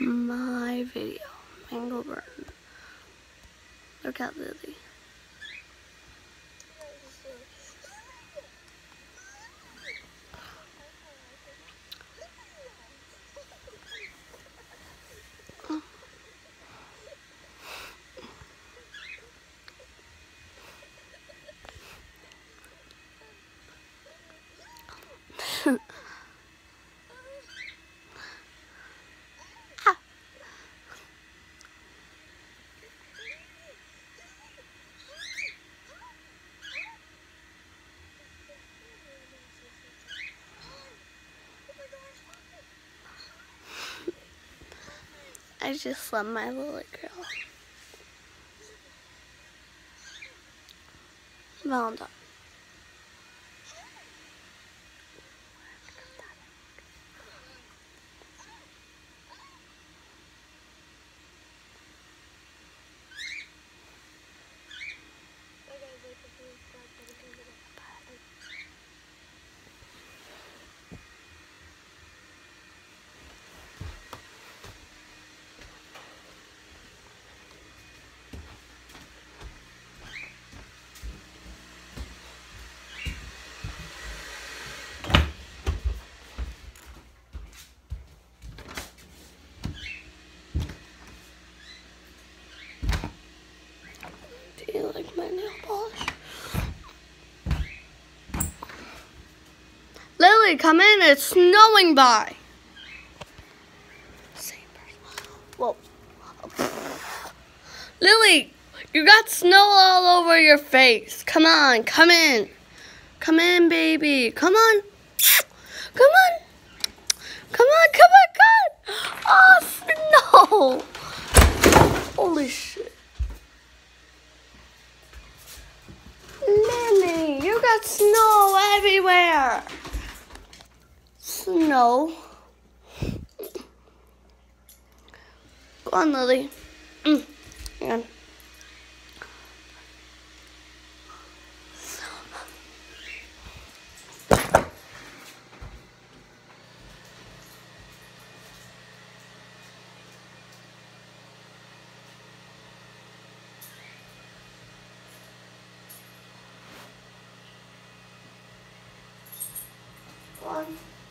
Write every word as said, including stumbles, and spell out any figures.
my video. Mango burn. Look at Lily. I just love my little girl. Valentine. Do you like my nail polish? Lily, come in. It's snowing by. Same person. Whoa. Lily, you got snow all over your face. Come on, come in. Come in, baby. Come on. Come on. Come on, come on, come on. Oh, snow. Holy shit. Lily, you got snow everywhere. Snow. Go on, Lily. Mm. Hang on. Go on.